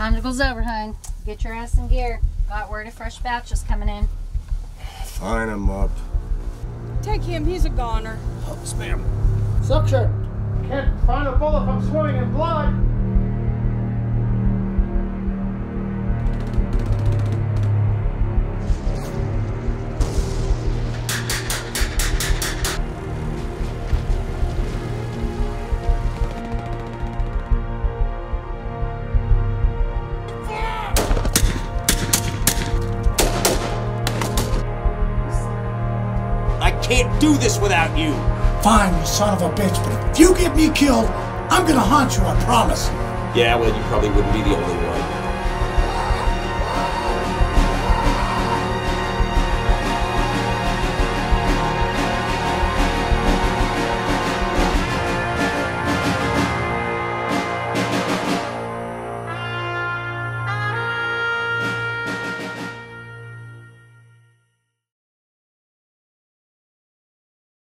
Conjugal's over, hun. Get your ass in gear. Got word a fresh batch is coming in. Fine, I'm up. Take him, he's a goner. Oh, yes, ma'am. Suction! Can't find a bullet if I'm swimming in blood! I can't do this without you! Fine, you son of a bitch, but if you get me killed, I'm gonna haunt you, I promise. Yeah, well, you probably wouldn't be the only one.